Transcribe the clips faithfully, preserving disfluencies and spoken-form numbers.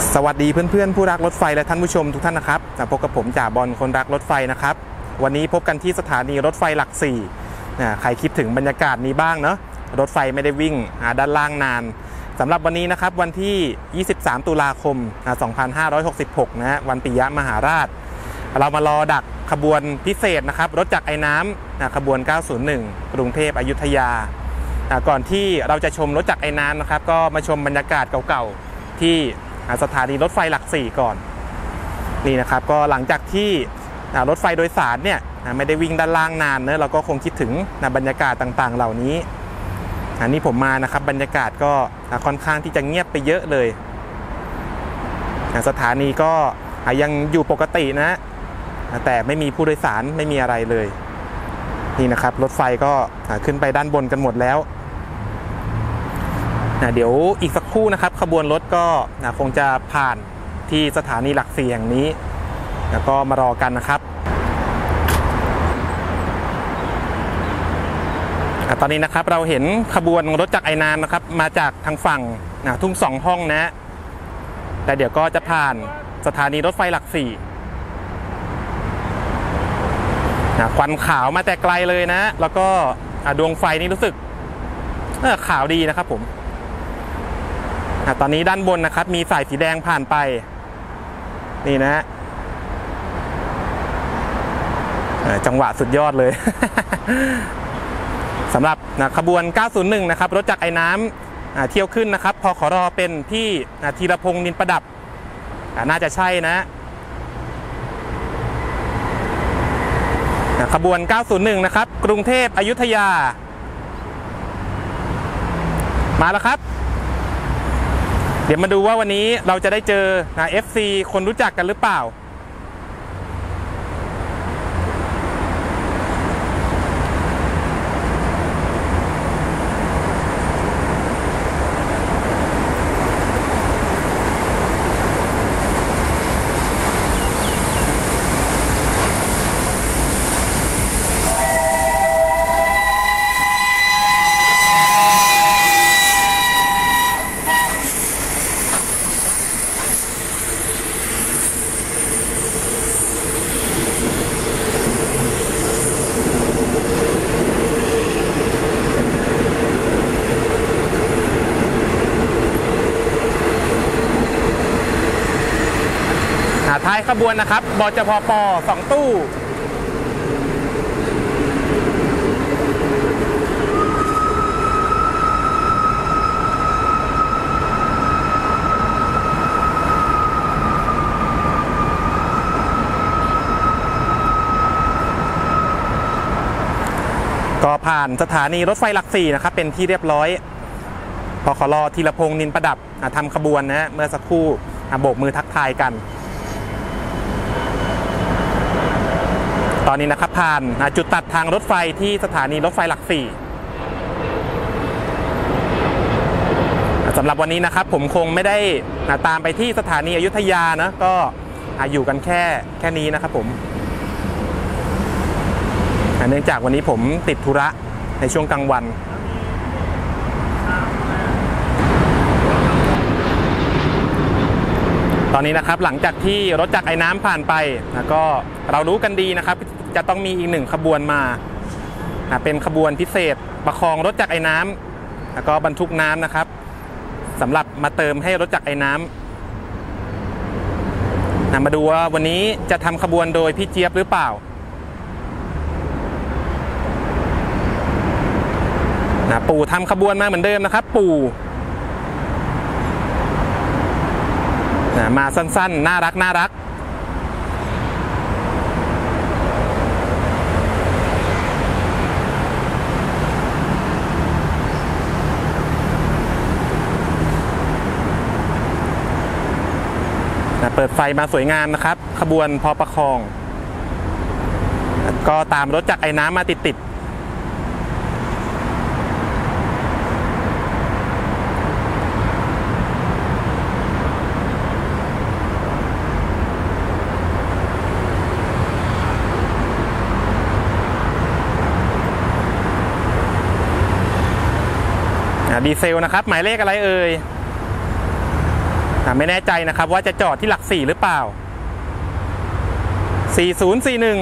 สวัสดีเพื่อนๆผู้รักรถไฟและท่านผู้ชมทุกท่านนะครับพบกับผมจ่าบอลคนรักรถไฟนะครับวันนี้พบกันที่สถานีรถไฟหลักสี่ใครคิดถึงบรรยากาศนี้บ้างเนาะรถไฟไม่ได้วิ่งด้านล่างนานสำหรับวันนี้นะครับวันที่ยี่สิบสามตุลาคมสองพันห้าร้อยหกสิบหกนะฮะวันปิยมหาราชเรามารอดักขบวนพิเศษนะครับรถจักรไอ้น้ำขบวนเก้าศูนย์หนึ่งกรุงเทพอยุธยาก่อนที่เราจะชมรถจักรไอ้น้ำนะครับก็มาชมบรรยากาศเก่าๆที่สถานีรถไฟหลักสี่ก่อนนี่นะครับก็หลังจากที่รถไฟโดยสารเนี่ยไม่ได้วิ่งด้านล่างนานเนอะเราก็คงคิดถึงบรรยากาศต่างๆเหล่านี้อันนี้ผมมานะครับบรรยากาศก็ค่อนข้างที่จะเงียบไปเยอะเลยสถานีก็ยังอยู่ปกตินะแต่ไม่มีผู้โดยสารไม่มีอะไรเลยนี่นะครับรถไฟก็ขึ้นไปด้านบนกันหมดแล้วเดี๋ยวอีกสักครู่นะครับขบวนรถก็คงจะผ่านที่สถานีหลักสี่แห่งนี้แล้วก็มารอกันนะครับตอนนี้นะครับเราเห็นขบวนรถจักรไอ้น้ำนะครับมาจากทางฝั่งทุ่งสองห้องนะแต่เดี๋ยวก็จะผ่านสถานีรถไฟหลักสี่ควันขาวมาแต่ไกลเลยนะแล้วก็ดวงไฟนี่รู้สึกขาวดีนะครับผมตอนนี้ด้านบนนะครับมีสายสีแดงผ่านไปนี่นะจังหวะสุดยอดเลย สำหรับขบวนเก้าศูนย์หนึ่งนะครับรถจักรไอ้น้ำเที่ยวขึ้นนะครับพขรเป็นพี่ธีรพงษ์นินประดับน่าจะใช่นะขบวนเก้าศูนย์หนึ่งนะครับกรุงเทพอยุธยามาแล้วครับเดี๋ยวมาดูว่าวันนี้เราจะได้เจอ เอฟ ซี คนรู้จักกันหรือเปล่าท้ายขบวนนะครับบจพปสองตู้ก็ผ่านสถานีรถไฟหลักสี่นะครับเป็นที่เรียบร้อยพขรธีรพงษ์นินประดับทำขบวนนะเมื่อสักครู่โบกมือทักทายกันตอนนี้นะครับผ่านจุดตัดทางรถไฟที่สถานีรถไฟหลักสี่สำหรับวันนี้นะครับผมคงไม่ได้ตามไปที่สถานีอยุธยานะก็อยู่กันแค่แค่นี้นะครับผมเนื่องจากวันนี้ผมติดธุระในช่วงกลางวันตอนนี้นะครับหลังจากที่รถจักรไอ้น้ำผ่านไปแล้วก็เรารู้กันดีนะครับจะต้องมีอีกหนึ่งขบวนมาเป็นขบวนพิเศษประคองรถจักรไอ้น้ำแล้วก็บรรทุกน้ำนะครับสำหรับมาเติมให้รถจักรไอ้น้ำมาดูว่าวันนี้จะทำขบวนโดยพี่เจี๊ยบหรือเปล่าปู่ทำขบวนมาเหมือนเดิมนะครับปู่มาสั้นๆน่ารักน่ารักเปิดไฟมาสวยงามนะครับขบวนพอประคองก็ตามรถจักรไอ้น้ำมาติดๆดีเซลนะครับหมายเลขอะไรเอ่ยไม่แน่ใจนะครับว่าจะจอดที่หลักสี่หรือเปล่าสี่ศูนย์สี่หนึ่ง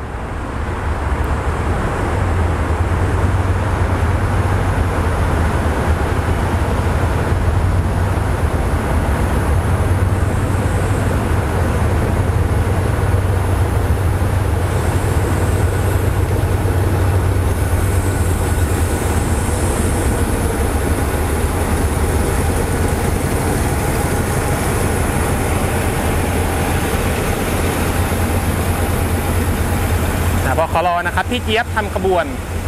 บขรนะครับพี่เจี๊ยบทำขบวน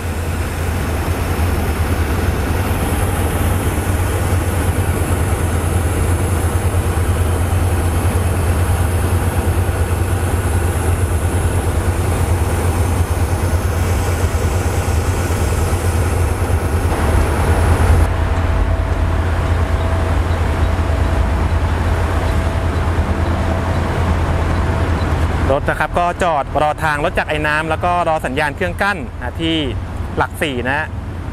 รถนะครับก็จอดรอทางรถจักรไอ้น้ำแล้วก็รอสัญญาณเครื่องกั้นนะที่หลักสี่นะ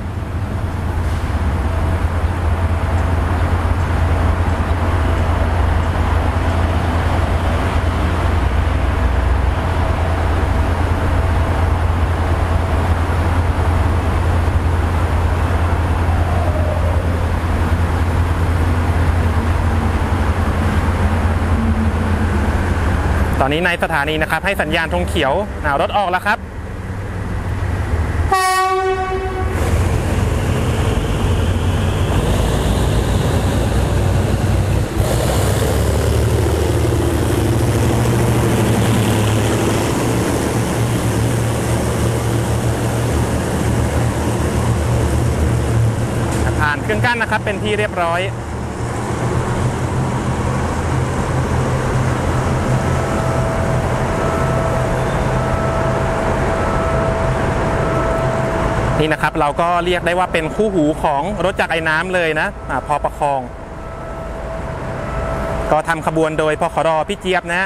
ตอนนี้ในสถานีนะครับให้สัญญาณธงเขียวรถออกแล้วครับผ่านเครื่องกั้นนะครับเป็นที่เรียบร้อยนี่นะครับเราก็เรียกได้ว่าเป็นคู่หูของรถจักรไอ้น้ำเลยนะอะพอประคองก็ทำขบวนโดยพขรพี่เจี๊ยบนะ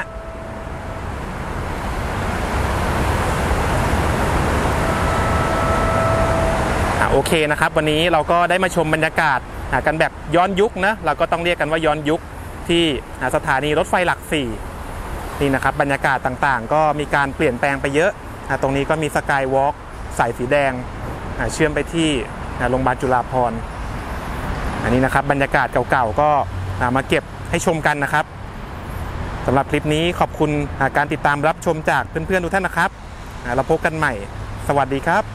อะโอเคนะครับวันนี้เราก็ได้มาชมบรรยากาศกันแบบย้อนยุคนะเราก็ต้องเรียกกันว่าย้อนยุคที่สถานีรถไฟหลักสี่นี่นะครับบรรยากาศต่างๆก็มีการเปลี่ยนแปลงไปเยอะตรงนี้ก็มีสกายวอล์กสายสีแดงเชื่อมไปที่โรงพยาบาลจุฬาภรณ์อันนี้นะครับบรรยากาศเก่าๆก็มาเก็บให้ชมกันนะครับสำหรับคลิปนี้ขอบคุณการติดตามรับชมจากเพื่อนๆทุกท่านนะครับเราพบกันใหม่สวัสดีครับ